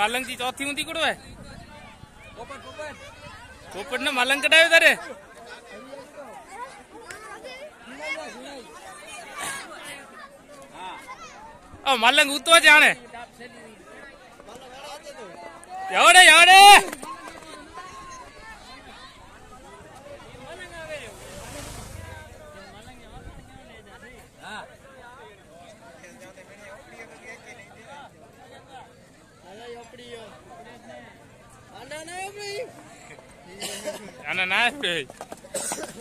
मलंग की चौथी होती कड़ो है पोपट ने मलंग कटायो तारे ओ मलंग उतो जाने यावड़े यावड़े Anak-anak